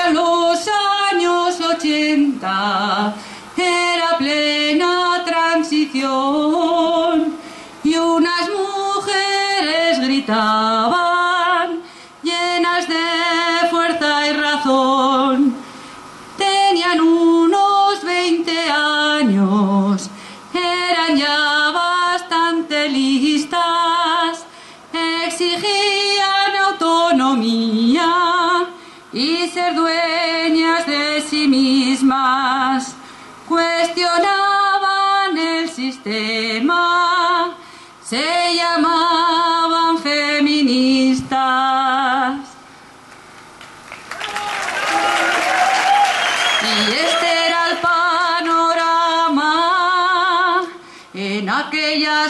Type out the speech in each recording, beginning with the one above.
los años 80 era plena transición y unas mujeres gritaban llenas de fuerza y razón. Tenían unos 20 años, eran ya bastante listas, exigían autonomía y ser dueñas de sí mismas, cuestionaban el sistema, se llamaban feministas. Y este era el panorama en aquella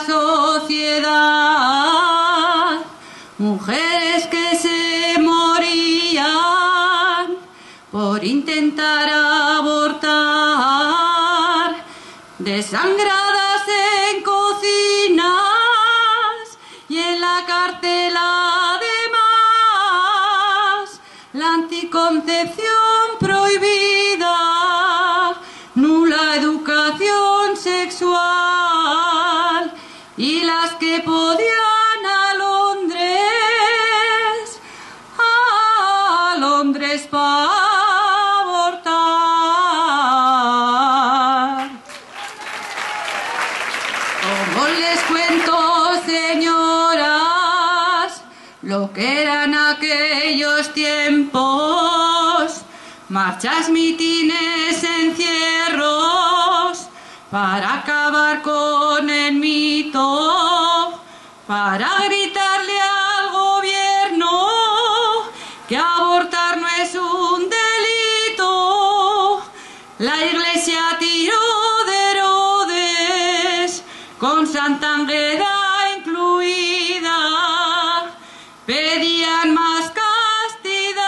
sociedad, mujeres que se morían por intentar abortar, desangradas en cocinas y en la cárcel además, la anticoncepción prohibida, nula educación sexual y las que podían a Londres para abortar. Como les cuento, señoras, lo que eran aquellos tiempos, marchas, mitines, encierros, para acabar con el mito, para gritarle al gobierno que abortar no es un delito. La Iglesia tiró de Herodes, con Santa Ángela incluida, pedían más castidad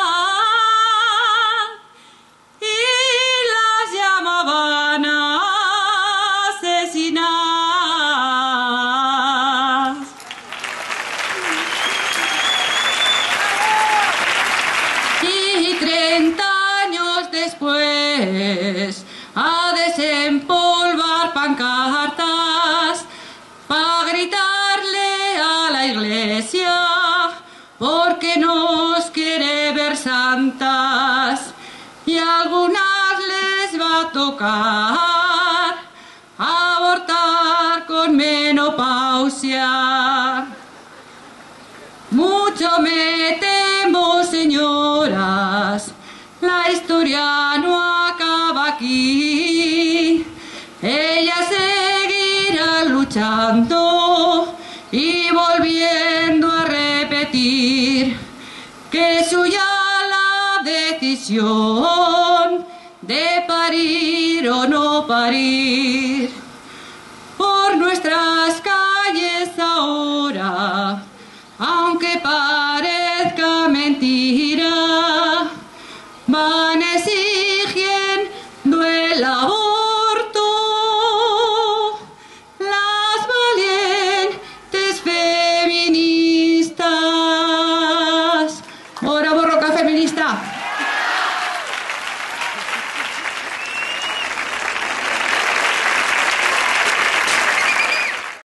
y las llamaban asesinas. Y 30 años después, a desempolvar pancartas para gritarle a la Iglesia porque nos quiere ver santas, y a algunas les va a tocar abortar con menopausia. Mucho me temo, señoras, la historia no acaba aquí. Ellas seguirán luchando y volviendo a repetir que es suya la decisión de parir o no parir. Por nuestras calles ahora